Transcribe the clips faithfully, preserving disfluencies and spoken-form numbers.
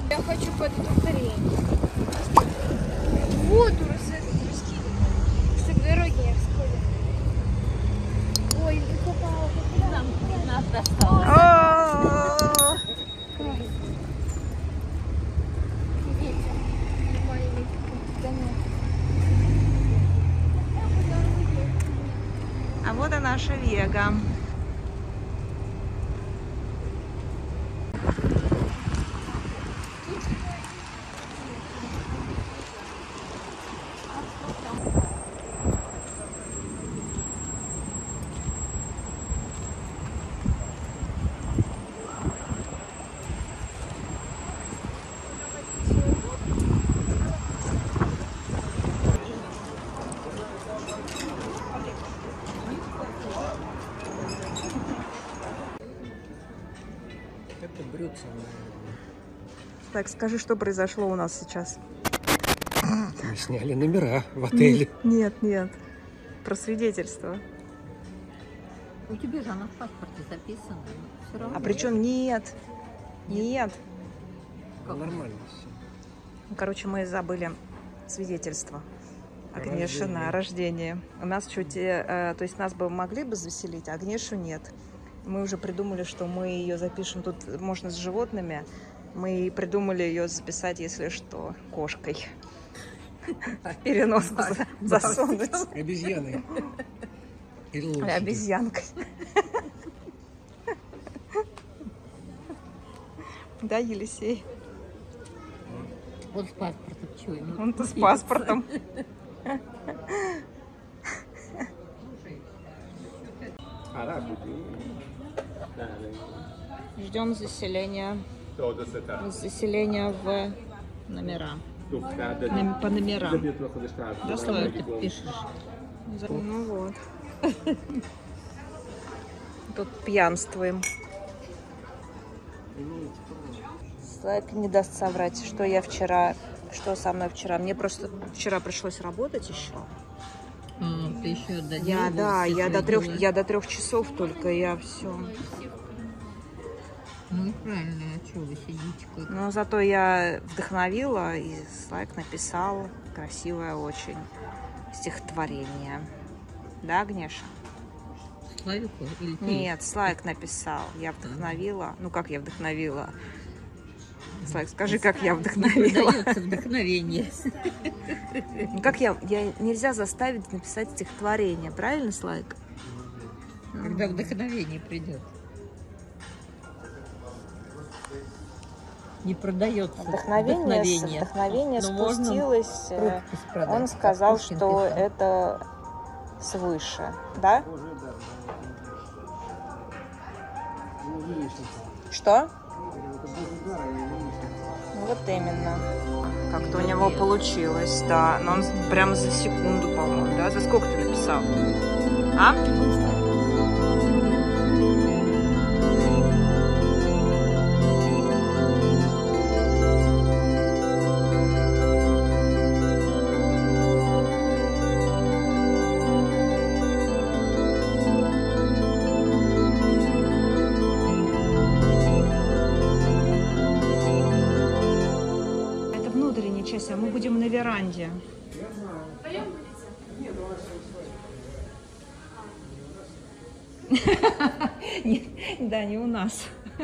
Я хочу под эту хрень. Воду раскидывать, чтобы дороги не расходят. Ой, не попала. Нам нас досталось. А вот и наша Вега. Это брються. Так, скажи, что произошло у нас сейчас? Мы сняли номера в отеле. Нет, нет. Про свидетельство. У тебя же она в паспорте записана. Все равно. А причем нет. Нет. Нормально все. Ну, короче, мы забыли свидетельство. Агнеша Рождение. на рождение. У нас чуть... Э, то есть нас бы могли бы завеселить, а Агнешу нет. Мы уже придумали, что мы ее запишем. Тут можно с животными. Мы придумали ее записать, если что, кошкой. В переноску засунуть. Обезьяны. Или лошади. Обезьянкой. Да, Елисей? Вот с паспортом. Чего ему? Он-то с паспортом. Ждем заселения. Заселения в номера. Нем- По номерам. Да, Слава, ты пишешь. Ну вот. Тут пьянствуем. Слайк не даст соврать, что я вчера, что со мной вчера. Мне просто вчера пришлось работать еще. А, ты еще доделываешь Я, да, все я свои до трех, дела? я до трех часов только, я все. Ну и правильно, а что вы сидите как? Но зато я вдохновила, и Слайк написал красивое очень стихотворение. Да, Агнеша? Славику или ты? Нет, Слайк написал. Я вдохновила. Ну, как я вдохновила? Слайк, скажи, как я вдохновила. Дается вдохновение. Ну, как я, я... Нельзя заставить написать стихотворение. Правильно, Слайк? Когда вдохновение придет. Не продается Вдохновение, вдохновение. вдохновение Но можно спустилось. э, рукопись продать, Он как сказал, Пушкин что писал. это свыше. Да? Что? Ну, вот именно. Как-то у него получилось, да. Но он прямо за секунду, по-моему, да? За сколько ты написал? А? Это внутренняя часть, а мы будем на веранде. Да, не у нас.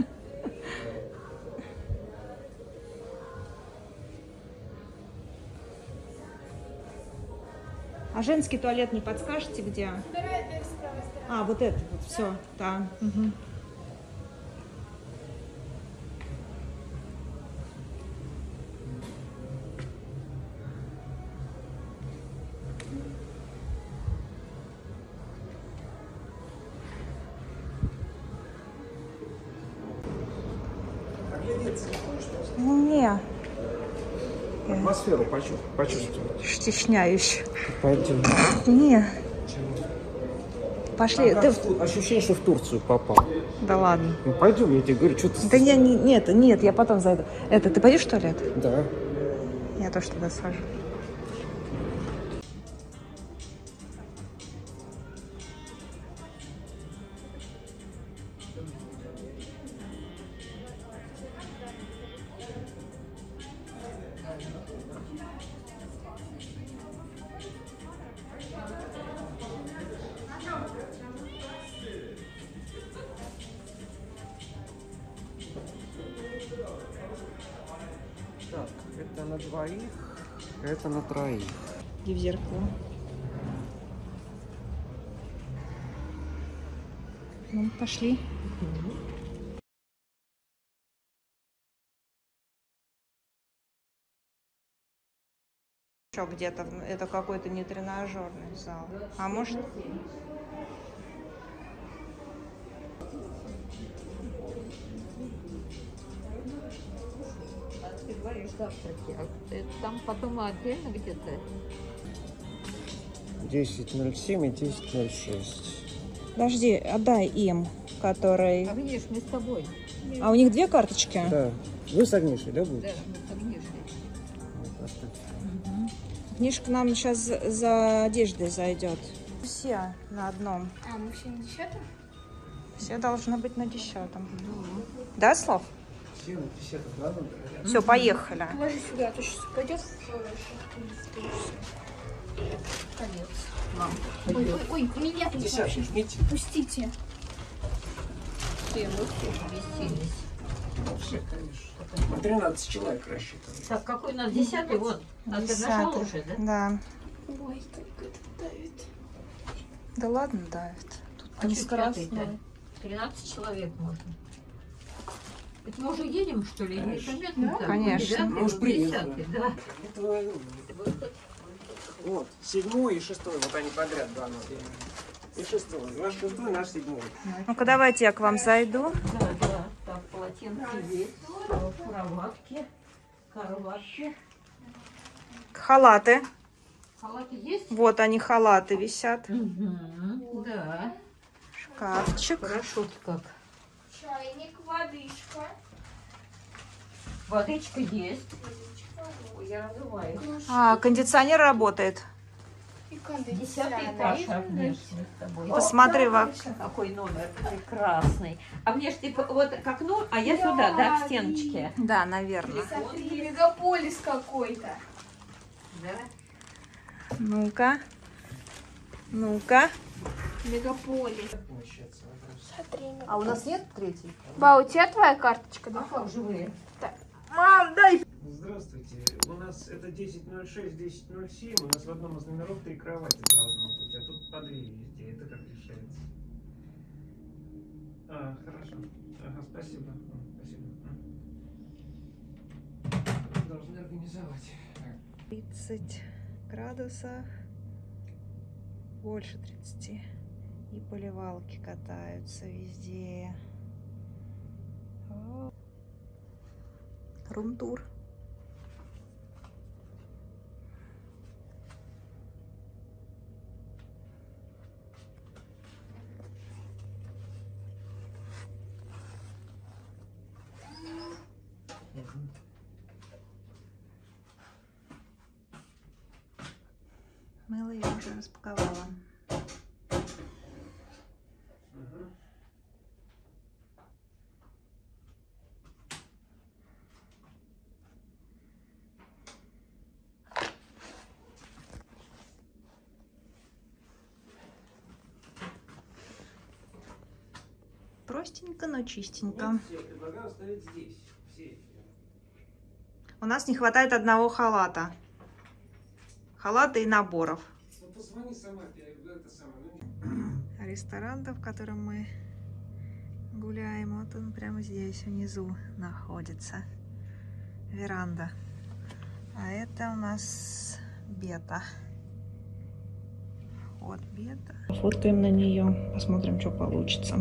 А женский туалет не подскажете, где? А, вот это вот, все, да. Угу. Не, Атмосферу почу- почувствовать. стесняюсь. Пойдем. Не. Пошли. А Ты... как в- Ощущение, что в Турцию попал. Да ладно. Ну пойдем, я тебе говорю, что ты... Да я не, нет, нет, я потом зайду. Это, ты пойдешь в туалет? Да. Я тоже туда схожу. на двоих, это на троих. И в зеркало. Ну, пошли. Что где-то, это какой-то не тренажерный зал. А может... Ты говоришь завтраки, а это там потом отдельно где-то? десять ноль семь и десять ноль шесть. Подожди, отдай им, который... Агнеш, мы с тобой. А у них две карточки? Да. Вы с Агнешей, да, Да, будете? мы с Агнешей. Книжка нам сейчас за, за одеждой зайдет. Все на одном. А, мы все на десятом? Все должны быть на десятом. Да, Слав? Все на десятом, да? Все, поехали. Положи сюда, а то сейчас пойдет. Конец. Мам, Ой, ой, ой, меня тут Десятый, вообще. жмите. Пустите. все, мы все вместились. Все, конечно. На тринадцать человек рассчитывали. Так, какой у нас десятый? Вот. А ты нажал уже, да? Да. Ой, как это давит. Да ладно, давит. Тут А не что скоростной. пятый-то? тринадцать человек можно. Это мы уже едем, что ли? Непонятно. Да, так. конечно. Девятый, Мы уж приехали. десятый, да. Это, вот, седьмой и шестой, вот они подряд два ноги. И шестой. Ваш шестой, наш седьмой. Ну-ка, давайте я к вам зайду. Да, да. Так, полотенце есть. Кроватки. Кроватки. Халаты. Халаты есть? Вот они, халаты висят. Угу, да. Шкафчик. Хорошо как. Чайник, водичка. Водичка есть. Ой, я разуваю. А, кондиционер работает. И Десятый кондиционер. этаж, Агнеш, мы с тобой. Посмотри в О, окно. какой номер прекрасный. Агнеш, ты по- вот к окну, а я сюда, да, к стеночке. Да, наверное. Смотри, мегаполис какой-то. Да? Ну-ка. Ну-ка. Мегаполис. Смотри. А у нас нет третий? Ба, у тебя твоя карточка, А да? как же вы? Мам, дай. Здравствуйте. У нас это десять ноль шесть, десять ноль семь. У нас в одном из номеров три кровати должно быть, а тут по две везде. Это как решается? А, хорошо. Ага, спасибо. М, Спасибо. М. Должны организовать. тридцать градусов. Больше тридцати. И поливалки катаются везде. О. Рум-тур. Мыло я уже распаковала. Простенько, но чистенько. Я предлагаю оставить здесь. Все. У нас не хватает одного халата. Халата и наборов. Ну, позвони сама, я это самое. Ресторан, в котором мы гуляем, вот он прямо здесь внизу находится. Веранда. А это у нас бета. Вот бета. Фоткаем на нее, посмотрим, что получится.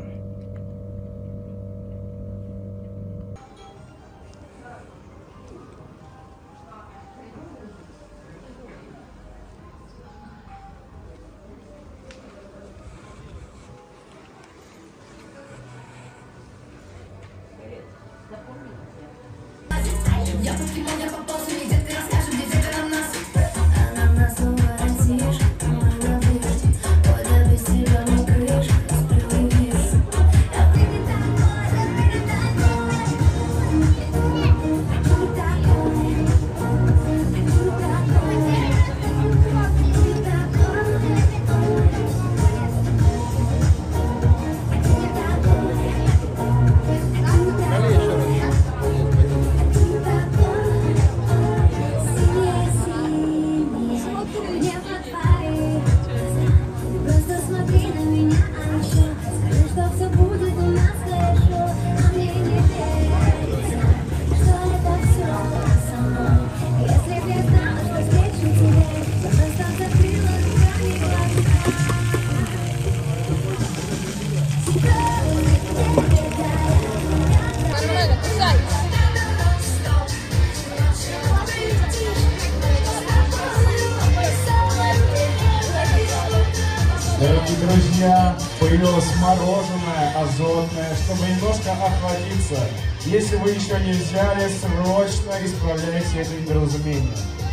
и друзья, появилось мороженое азотное, чтобы немножко охладиться. Если вы еще не взяли, срочно исправляйте это недоразумение.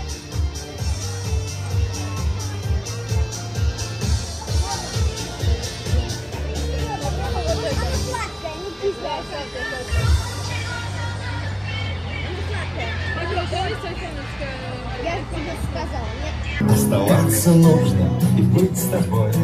Я тебе сказала, нет. Оставаться нужно и быть с тобой.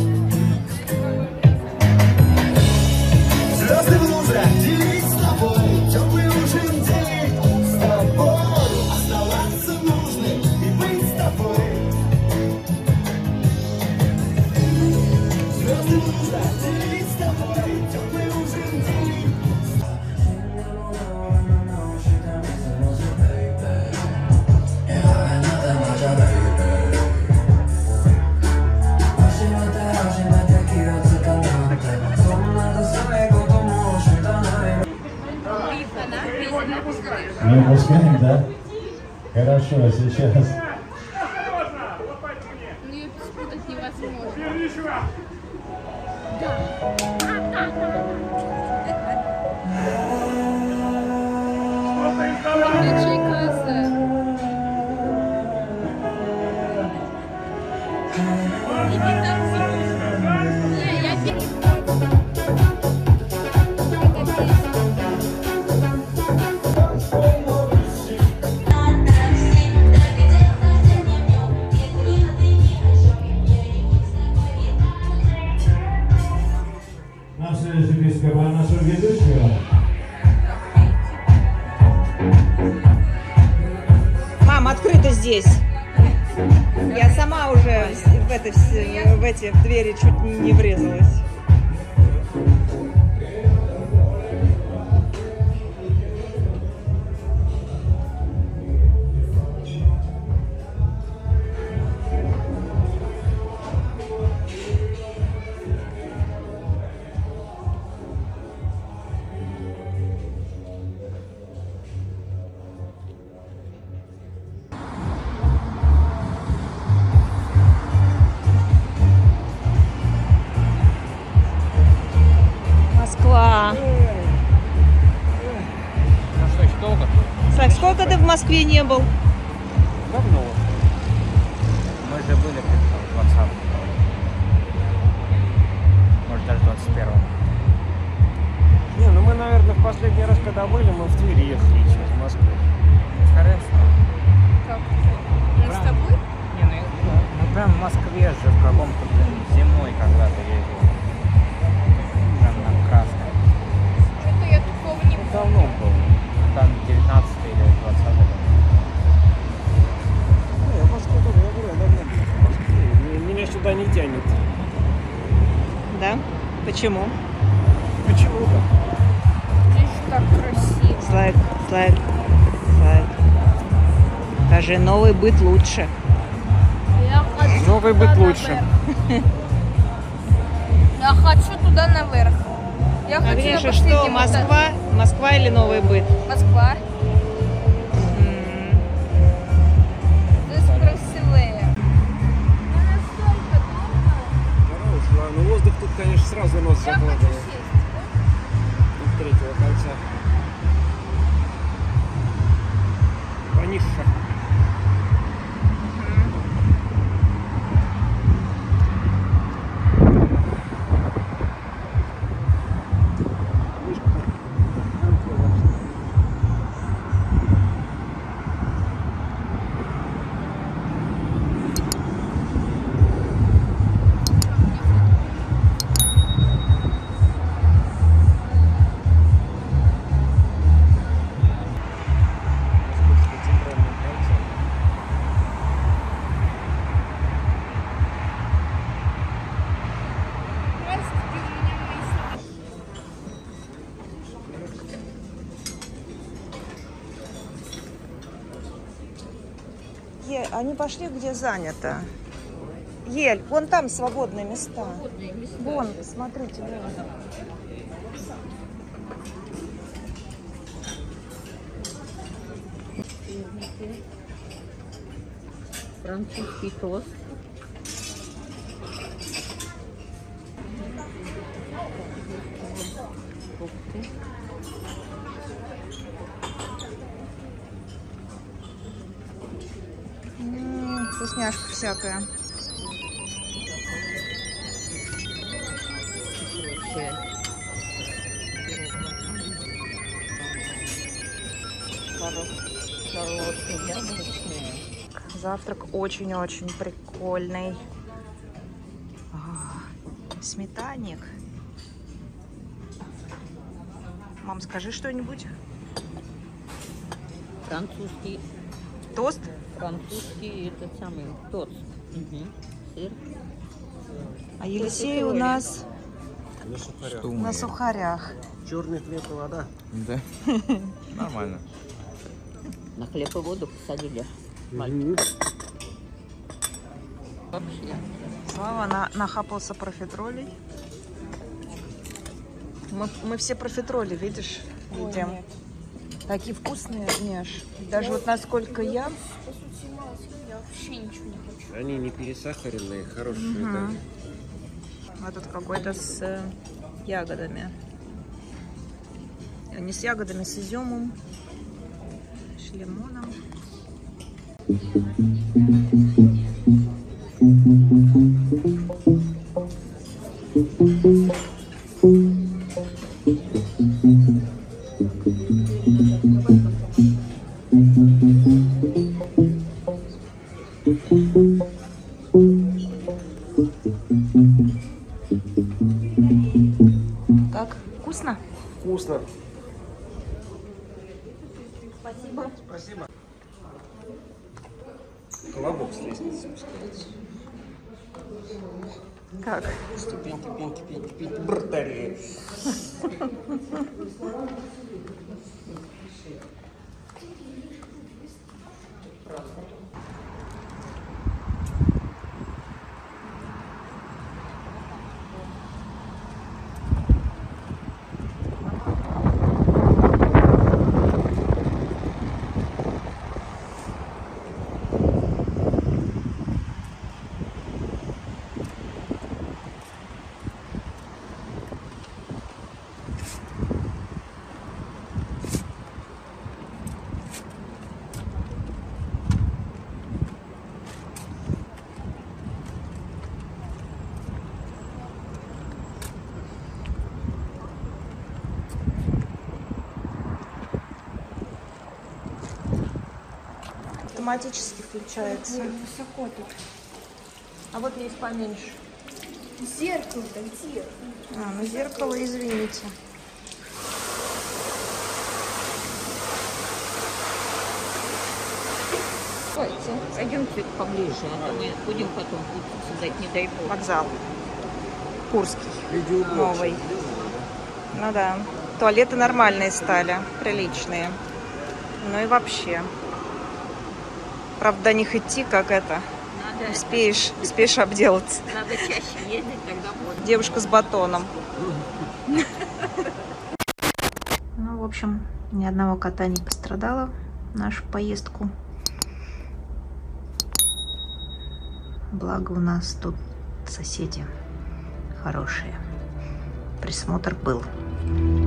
Звезды в лужах делить с тобой, теплый ужин делить с тобой. Оставаться нужно и быть с тобой. Звезды в лужах делить с тобой, теплый ужин делить. Не пускаем, да? Хорошо, сейчас. Ну ее спутать невозможно. Включи касса. Не, я Наша записка про нашего ведущего. Мам, открыто здесь. Я сама уже в, это, в эти в двери чуть не врезалась. Москва. Ну что, еще долго? Слав, сколько ты в Москве не был? Давно. Мы же были в двадцатом. Может, даже двадцать первом. Не, ну мы, наверное, в последний раз, когда были, мы в Твери ехали через Москву. Хорошо. как? Мы с тобой? Не, ну, ну прям в Москве же в каком-то, блин, зимой когда-то ездил. Прям на Красной. Что-то я такого не помню. Давно был. Там девятнадцатый или двадцатый год. Не, я в Москве тоже, я говорю, я давно был в Москве. Меня сюда не тянет. Да? Почему? Почему-то. Здесь так красиво. Слайк, слайк, слайк. Скажи, новый быт лучше. Я хочу Новый туда быт лучше. наверх. Я хочу туда наверх. Я хочу на Агреша, последнем что, этаже. Москва? Москва или новый быт? Москва. М, Здесь красивее. Ну, настолько долго. Пора ушла. Ну воздух тут, конечно, сразу нос Я хочу закладывает. сесть. От третьего кольца. Пониже. Здравствуйте, у меня мои слова. Е- они пошли, где занято. Ель, вон там свободные места. Вон, смотрите. Вон. Французский тост. вкусняшка всякая. Завтрак очень-очень прикольный. А, сметанник. Мам, скажи что-нибудь. Французский, Тост? французский этот самый тост. Угу. Сыр. А Елисей у нас На сухарях. на сухарях. Черный хлеб и вода. Да. Нормально. На хлеб и воду посадили. Мгм. Вообще. Слава на, нахапался профитролей. Мы, мы все профитроли, видишь, едим. нет. Такие вкусные, Агнеш. Даже вот насколько я... По сути, мало съел, я вообще ничего не хочу. Они не пересахаренные, хорошие. Да. А тут какой-то с э, ягодами. Не с ягодами, с изюмом, с лимоном. Как? Вкусно? Вкусно. Спасибо. Спасибо. Колобок с лестницы спускается. Как? Ступеньки, пеньки, пеньки, пеньки, братареи. Автоматически включается. Ой, высоко тут. А вот есть поменьше. Зеркало-то где? А, ну зеркало, извините. Пойдемте поближе, а то мы будем потом путаться, не дай бог. Вокзал. Курский. Новый. Ну да. Туалеты нормальные стали. Приличные. Ну и вообще. Правда, до них идти, как это. Надо, Успеешь, успеешь обделаться. надо чаще ездить, тогда будет. Девушка с батоном. Ну, в общем, ни одного кота не пострадало в нашу поездку. Благо у нас тут соседи хорошие. Присмотр был.